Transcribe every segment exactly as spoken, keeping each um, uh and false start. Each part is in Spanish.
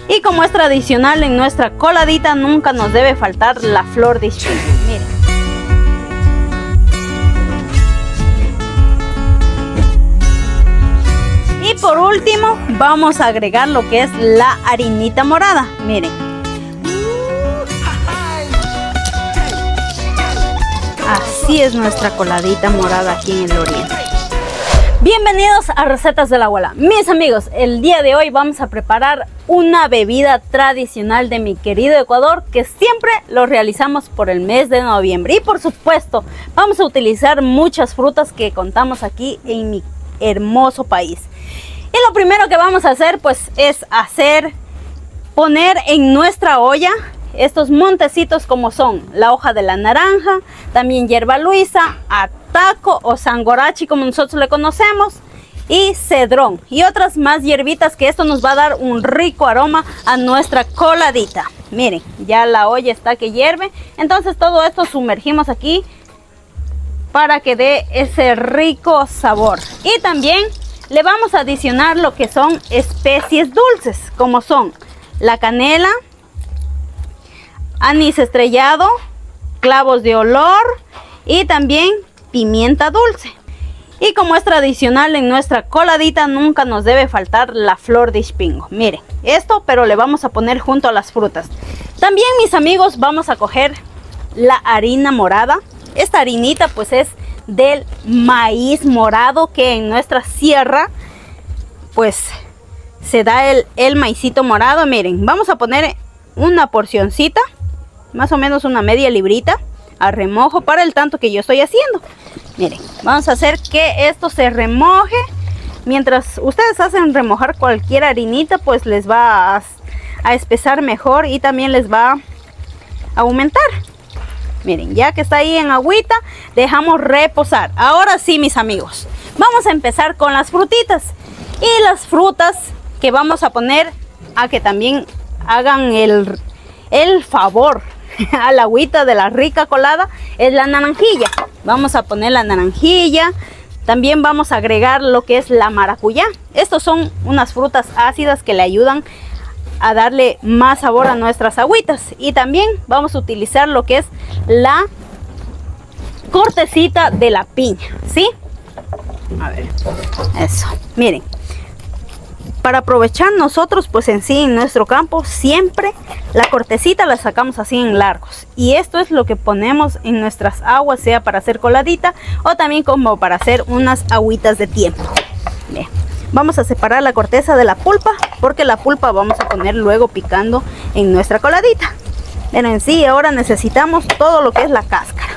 Y como es tradicional en nuestra coladita, nunca nos debe faltar la flor de espino. Miren. Y por último vamos a agregar lo que es la harinita morada. Miren. Así es nuestra coladita morada aquí en el oriente. Bienvenidos a Recetas de la Abuela. Mis amigos, el día de hoy vamos a preparar una bebida tradicional de mi querido Ecuador, que siempre lo realizamos por el mes de noviembre. Y por supuesto vamos a utilizar muchas frutas que contamos aquí en mi hermoso país. Y lo primero que vamos a hacer pues es hacer poner en nuestra olla estos montecitos, como son la hoja de la naranja, también hierba luisa, ataco o sangorachi como nosotros le conocemos, y cedrón y otras más hierbitas, que esto nos va a dar un rico aroma a nuestra coladita. Miren, ya la olla está que hierve, entonces todo esto sumergimos aquí para que dé ese rico sabor. Y también le vamos a adicionar lo que son especies dulces, como son la canela, anís estrellado, clavos de olor y también pimienta dulce. Y como es tradicional en nuestra coladita, nunca nos debe faltar la flor de espingo. Miren, esto pero le vamos a poner junto a las frutas. También, mis amigos, vamos a coger la harina morada. Esta harinita pues es del maíz morado, que en nuestra sierra pues se da el, el maicito morado. Miren, vamos a poner una porcioncita, más o menos una media librita a remojo para el tanto que yo estoy haciendo. Miren, vamos a hacer que esto se remoje. Mientras ustedes hacen remojar cualquier harinita, pues les va a, a espesar mejor y también les va a aumentar. Miren, ya que está ahí en agüita, dejamos reposar. Ahora sí, mis amigos, vamos a empezar con las frutitas. Y las frutas que vamos a poner a que también hagan el, el favor a la agüita de la rica colada es la naranjilla. Vamos a poner la naranjilla. También vamos a agregar lo que es la maracuyá. Estos son unas frutas ácidas que le ayudan a darle más sabor a nuestras agüitas. Y también vamos a utilizar lo que es la cortecita de la piña, ¿sí? A ver, eso, miren. Para aprovechar nosotros pues en sí en nuestro campo, siempre la cortecita la sacamos así en largos, y esto es lo que ponemos en nuestras aguas, sea para hacer coladita o también como para hacer unas agüitas de tiempo. Bien, vamos a separar la corteza de la pulpa, porque la pulpa vamos a poner luego picando en nuestra coladita. Pero en sí ahora necesitamos todo lo que es la cáscara.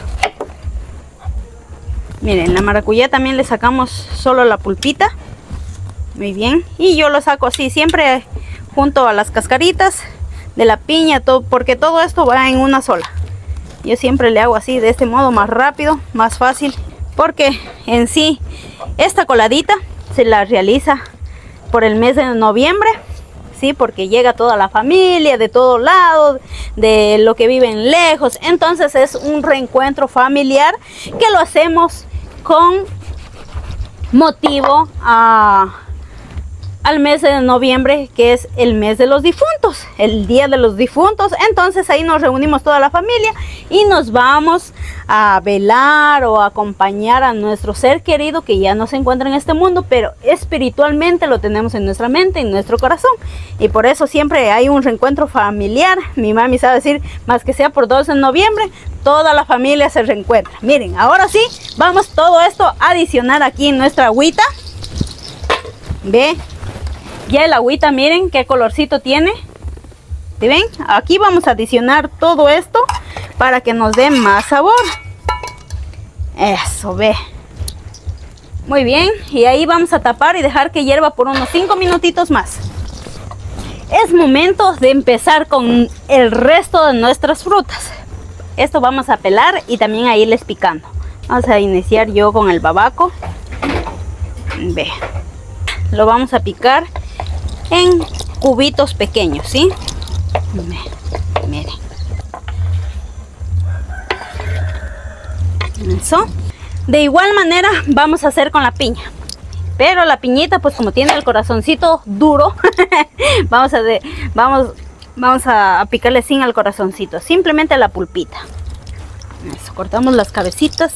Miren, la maracuyá también le sacamos solo la pulpita. Muy bien, y yo lo saco así siempre junto a las cascaritas de la piña, todo, porque todo esto va en una sola. Yo siempre le hago así, de este modo, más rápido, más fácil, porque en sí esta coladita se la realiza por el mes de noviembre, sí, porque llega toda la familia de todos lados, de lo que viven lejos. Entonces es un reencuentro familiar que lo hacemos con motivo a al mes de noviembre, que es el mes de los difuntos, el día de los difuntos. Entonces ahí nos reunimos toda la familia y nos vamos a velar o a acompañar a nuestro ser querido que ya no se encuentra en este mundo, pero espiritualmente lo tenemos en nuestra mente, en nuestro corazón, y por eso siempre hay un reencuentro familiar. Mi mami sabe decir, más que sea por doce de noviembre, toda la familia se reencuentra. Miren, ahora sí, vamos todo esto a adicionar aquí en nuestra agüita. Ve, ya el agüita, miren qué colorcito tiene. ¿Sí ven? Aquí vamos a adicionar todo esto para que nos dé más sabor. Eso, ve. Muy bien, y ahí vamos a tapar y dejar que hierva por unos cinco minutitos más. Es momento de empezar con el resto de nuestras frutas. Esto vamos a pelar y también a irles picando. Vamos a iniciar yo con el babaco. Ve, lo vamos a picar en cubitos pequeños, ¿sí? Miren. Eso. De igual manera vamos a hacer con la piña. Pero la piñita, pues como tiene el corazoncito duro, vamos a de, vamos, vamos a, a picarle sin el corazoncito, simplemente la pulpita. Eso, cortamos las cabecitas.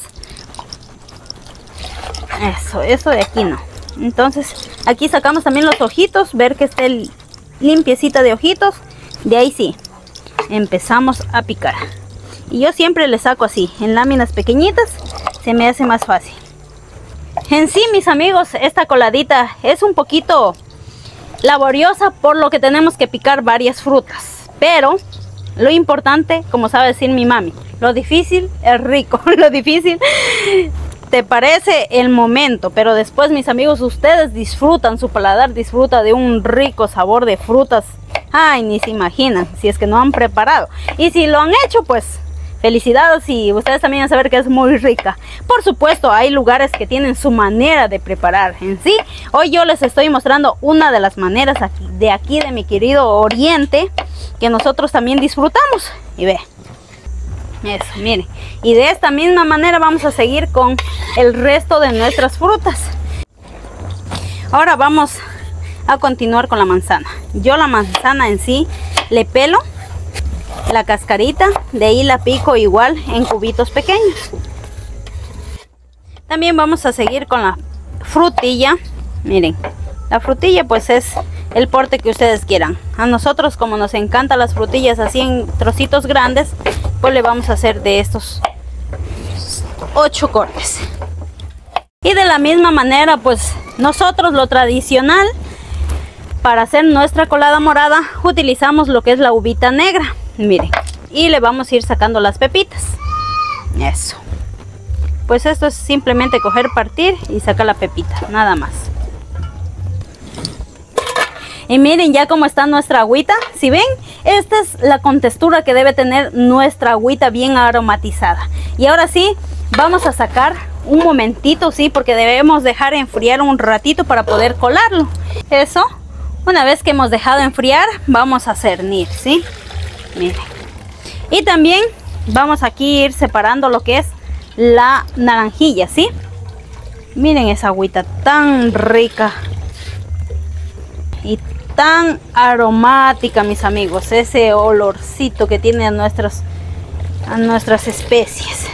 Eso, eso de aquí no. Entonces, aquí sacamos también los ojitos, ver que esté limpiecita de ojitos. De ahí sí, empezamos a picar. Y yo siempre le saco así, en láminas pequeñitas, se me hace más fácil. En sí, mis amigos, esta coladita es un poquito laboriosa por lo que tenemos que picar varias frutas. Pero lo importante, como sabe decir mi mami, lo difícil es rico. Lo difícil te parece el momento, pero después, mis amigos, ustedes disfrutan, su paladar disfruta de un rico sabor de frutas. Ay, ni se imaginan si es que no han preparado. Y si lo han hecho, pues felicidades, y ustedes también van a saber que es muy rica. Por supuesto, hay lugares que tienen su manera de preparar en sí. Hoy yo les estoy mostrando una de las maneras aquí, de aquí de mi querido Oriente, que nosotros también disfrutamos. Y ve, eso, miren. Y de esta misma manera vamos a seguir con el resto de nuestras frutas. Ahora vamos a continuar con la manzana. Yo la manzana en sí le pelo la cascarita, de ahí la pico igual en cubitos pequeños. También vamos a seguir con la frutilla. Miren, la frutilla pues es el porte que ustedes quieran. A nosotros, como nos encantan las frutillas así en trocitos grandes, pues le vamos a hacer de estos ocho cortes. Y de la misma manera, pues nosotros lo tradicional para hacer nuestra colada morada utilizamos lo que es la uvita negra. Miren, y le vamos a ir sacando las pepitas. Eso. Pues esto es simplemente coger, partir y sacar la pepita, nada más. Y miren ya cómo está nuestra agüita. Si ven, esta es la contextura que debe tener nuestra agüita, bien aromatizada. Y ahora sí, vamos a sacar un momentito, sí, porque debemos dejar enfriar un ratito para poder colarlo. Eso, una vez que hemos dejado enfriar, vamos a cernir, ¿sí? Miren. Y también vamos aquí a ir separando lo que es la naranjilla, ¿sí? Miren esa agüita tan rica y tan aromática, mis amigos. Ese olorcito que tiene a nuestras, a nuestras especies.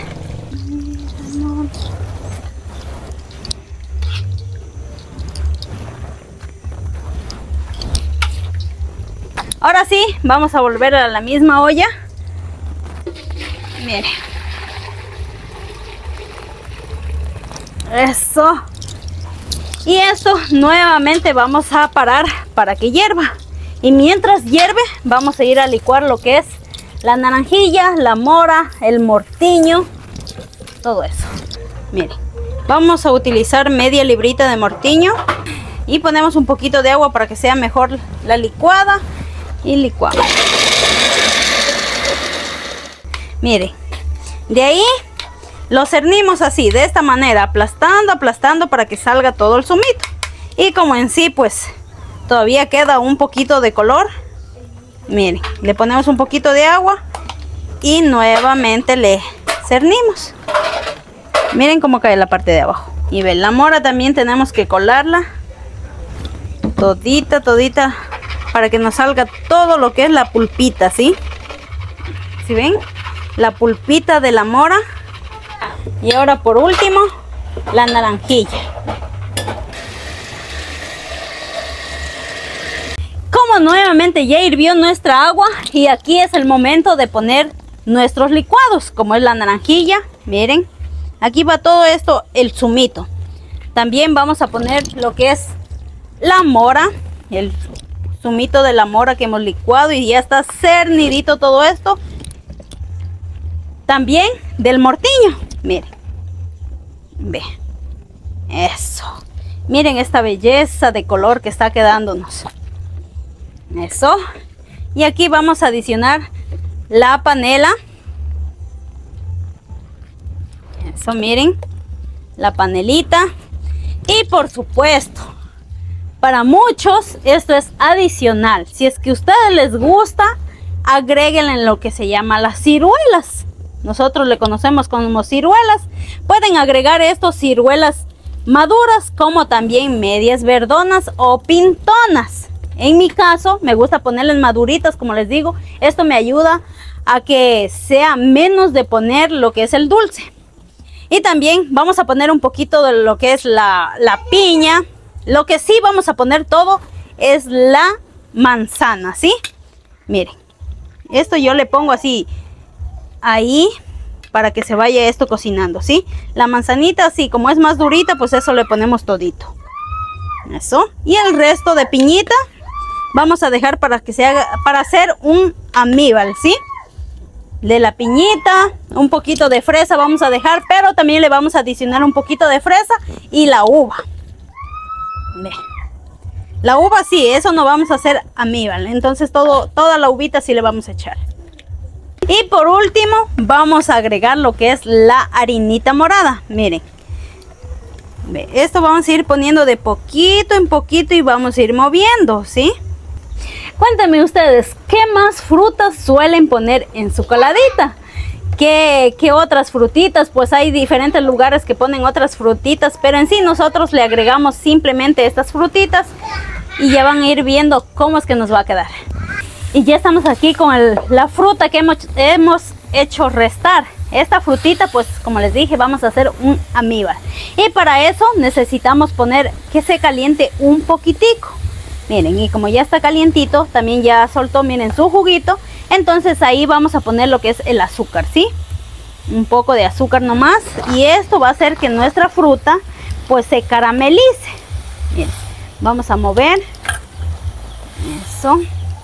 Ahora sí, vamos a volver a la misma olla. Miren. Eso. Y esto nuevamente vamos a parar para que hierva. Y mientras hierve, vamos a ir a licuar lo que es la naranjilla, la mora, el mortiño, todo eso. Miren, vamos a utilizar media librita de mortiño y ponemos un poquito de agua para que sea mejor la licuada. Y licuamos. Miren, de ahí lo cernimos así, de esta manera, aplastando, aplastando para que salga todo el zumito. Y como en sí pues todavía queda un poquito de color, miren, le ponemos un poquito de agua y nuevamente le cernimos. Miren cómo cae la parte de abajo. Y ven, la mora también tenemos que colarla todita, todita, para que nos salga todo lo que es la pulpita, ¿sí? ¿Sí ven? La pulpita de la mora. Y ahora por último, la naranjilla. Como nuevamente ya hirvió nuestra agua, y aquí es el momento de poner nuestros licuados, como es la naranjilla. Miren, aquí va todo esto, el zumito. También vamos a poner lo que es la mora, el zumito de la mora que hemos licuado y ya está cernidito todo esto. También del mortiño, miren, ve, eso, miren esta belleza de color que está quedándonos. Eso. Y aquí vamos a adicionar la panela. Eso, miren, la panelita. Y por supuesto, para muchos esto es adicional. Si es que a ustedes les gusta, agréguenle lo que se llama las ciruelas. Nosotros le conocemos como ciruelas. Pueden agregar estos ciruelas maduras como también medias verdonas o pintonas. En mi caso me gusta ponerles maduritas, como les digo. Esto me ayuda a que sea menos de poner lo que es el dulce. Y también vamos a poner un poquito de lo que es la, la piña. Lo que sí vamos a poner todo es la manzana, ¿sí? Miren, esto yo le pongo así ahí para que se vaya esto cocinando, ¿sí? La manzanita, así como es más durita, pues eso le ponemos todito. Eso. Y el resto de piñita vamos a dejar para que se haga, para hacer un amíbal, ¿sí? De la piñita, un poquito de fresa vamos a dejar, pero también le vamos a adicionar un poquito de fresa y la uva. Ve. La uva sí, eso no vamos a hacer amíbal, entonces todo, toda la uvita sí le vamos a echar. Y por último vamos a agregar lo que es la harinita morada. Miren, ve, esto vamos a ir poniendo de poquito en poquito y vamos a ir moviendo, ¿sí? Cuéntenme ustedes, ¿qué más frutas suelen poner en su coladita? ¿Qué, qué otras frutitas? Pues hay diferentes lugares que ponen otras frutitas, pero en sí nosotros le agregamos simplemente estas frutitas y ya van a ir viendo cómo es que nos va a quedar. Y ya estamos aquí con el, la fruta que hemos, hemos hecho restar. Esta frutita, pues como les dije, vamos a hacer un amíbar. Y para eso necesitamos poner que se caliente un poquitico. Miren, y como ya está calientito, también ya soltó, miren, su juguito. Entonces ahí vamos a poner lo que es el azúcar, ¿sí? Un poco de azúcar nomás. Y esto va a hacer que nuestra fruta pues se caramelice. Miren, vamos a mover. Eso.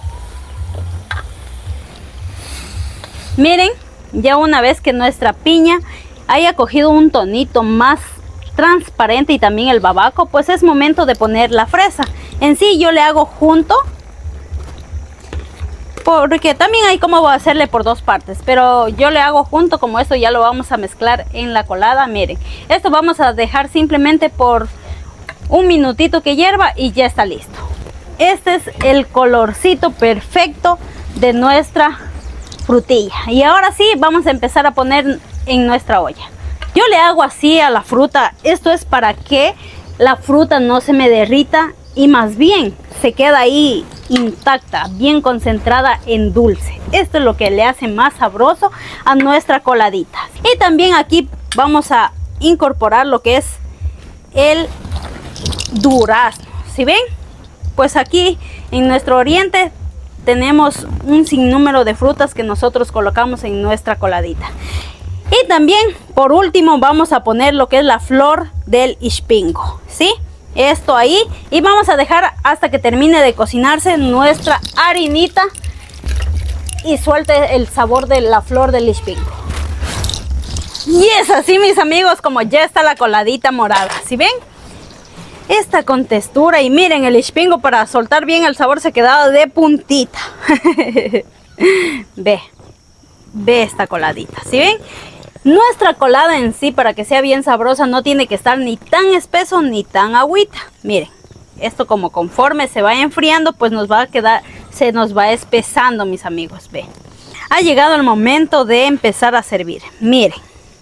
Miren, ya una vez que nuestra piña haya cogido un tonito más transparente y también el babaco, pues es momento de poner la fresa. En sí yo le hago junto, porque también hay como hacerle por dos partes, pero yo le hago junto, como esto ya lo vamos a mezclar en la colada. Miren, esto vamos a dejar simplemente por un minutito que hierva y ya está listo. Este es el colorcito perfecto de nuestra frutilla. Y ahora sí vamos a empezar a poner en nuestra olla. Yo le hago así a la fruta. Esto es para que la fruta no se me derrita y más bien se queda ahí intacta, bien concentrada en dulce. Esto es lo que le hace más sabroso a nuestra coladita. Y también aquí vamos a incorporar lo que es el durazno. ¿Sí ven? Pues aquí en nuestro oriente tenemos un sinnúmero de frutas que nosotros colocamos en nuestra coladita. Y también por último vamos a poner lo que es la flor del ispingo, ¿sí? Esto ahí, y vamos a dejar hasta que termine de cocinarse nuestra harinita y suelte el sabor de la flor del ispingo. Y es así, mis amigos, como ya está la coladita morada. ¿Sí ven? Esta con textura, y miren, el ispingo para soltar bien el sabor se quedaba de puntita. Ve, ve esta coladita, ¿sí ven? Nuestra colada en sí, para que sea bien sabrosa, no tiene que estar ni tan espeso ni tan agüita. Miren, esto como conforme se va enfriando, pues nos va a quedar, se nos va espesando, mis amigos. Ve, ha llegado el momento de empezar a servir. Miren,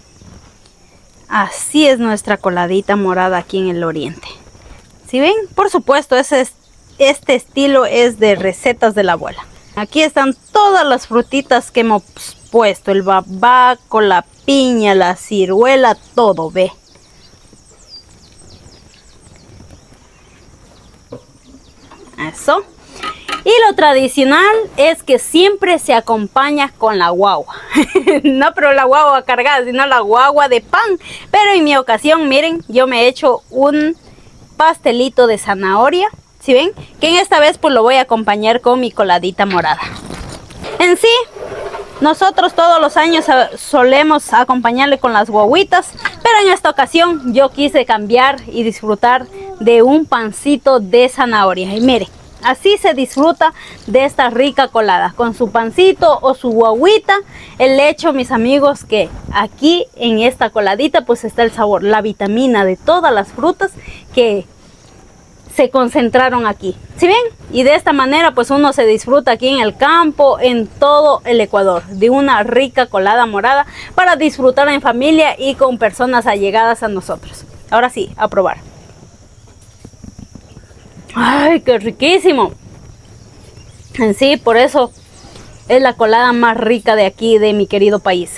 así es nuestra coladita morada aquí en el oriente. ¿Sí ven? Por supuesto, ese es, este estilo es de recetas de la abuela. Aquí están todas las frutitas que hemos puesto, el babaco, la piña, la ciruela, todo, ve. Eso. Y lo tradicional es que siempre se acompaña con la guagua. No, pero la guagua cargada, sino la guagua de pan. Pero en mi ocasión, miren, yo me he hecho un pastelito de zanahoria. ¿Sí ven? Que en esta vez pues lo voy a acompañar con mi coladita morada. En sí, nosotros todos los años solemos acompañarle con las guaguitas, pero en esta ocasión yo quise cambiar y disfrutar de un pancito de zanahoria. Y miren, así se disfruta de esta rica colada, con su pancito o su guaguita. El hecho, mis amigos, que aquí en esta coladita pues está el sabor, la vitamina de todas las frutas que se concentraron aquí. ¿Sí ven? Y de esta manera pues uno se disfruta aquí en el campo, en todo el Ecuador, de una rica colada morada para disfrutar en familia y con personas allegadas a nosotros. Ahora sí, a probar. ¡Ay, qué riquísimo! En sí, por eso es la colada más rica de aquí, de mi querido país.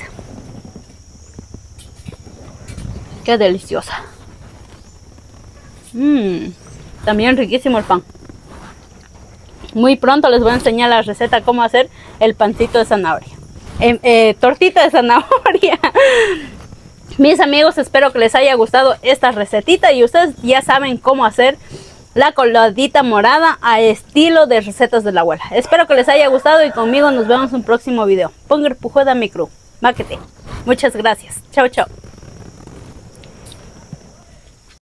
¡Qué deliciosa! Mmm, también riquísimo el pan. Muy pronto les voy a enseñar la receta cómo hacer el pancito de zanahoria. Eh, eh, tortita de zanahoria. Mis amigos, espero que les haya gustado esta recetita y ustedes ya saben cómo hacer la coladita morada a estilo de recetas de la abuela. Espero que les haya gustado y conmigo nos vemos en un próximo video. Ponga pujuda mi crew. Maquete. Muchas gracias. Chao, chao.